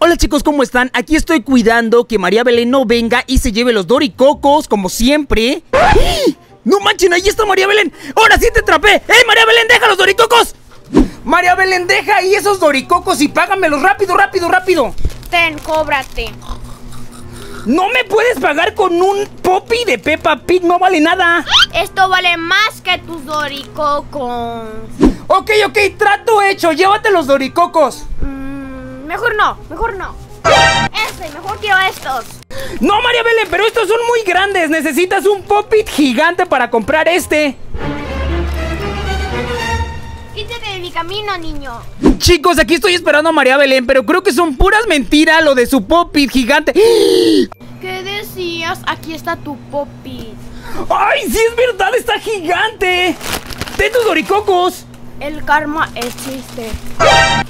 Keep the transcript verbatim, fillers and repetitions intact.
Hola chicos, ¿cómo están? Aquí estoy cuidando que María Belén no venga y se lleve los doricocos, como siempre. ¡Ay! ¡No manchen! ¡Ahí está María Belén! ¡Ahora sí te atrapé! ¡Eh, María Belén, deja los doricocos! María Belén, deja ahí esos doricocos y págamelos rápido, rápido, rápido. Ten, cóbrate. No me puedes pagar con un Poppy de Peppa Pig, no vale nada. Esto vale más que tus doricocos. Ok, ok, trato hecho, llévate los doricocos. Mm, mejor no, mejor no. Este, mejor quiero estos. No, María Belén, pero estos son muy grandes. Necesitas un Poppy gigante para comprar este. Quítate de mi camino, niño. Chicos, aquí estoy esperando a María Belén, pero creo que son puras mentiras lo de su Poppy gigante. ¿Qué decías? Aquí está tu Poppy. ¡Ay, sí es verdad! ¡Está gigante! ¡Ten tus doricocos! El karma existe.